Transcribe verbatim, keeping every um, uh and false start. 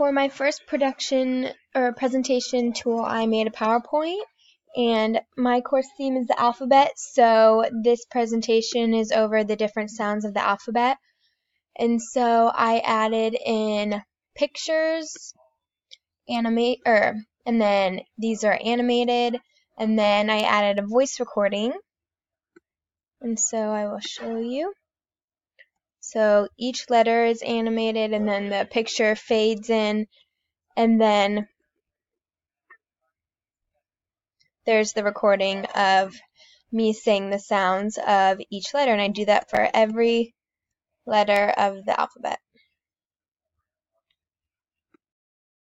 for my first production or presentation tool, I made a PowerPoint, and my course theme is the alphabet, so this presentation is over the different sounds of the alphabet. And so I added in pictures, animate, or, and then these are animated, and then I added a voice recording, and so I will show you. So each letter is animated, and then the picture fades in, and then there's the recording of me saying the sounds of each letter, and I do that for every letter of the alphabet.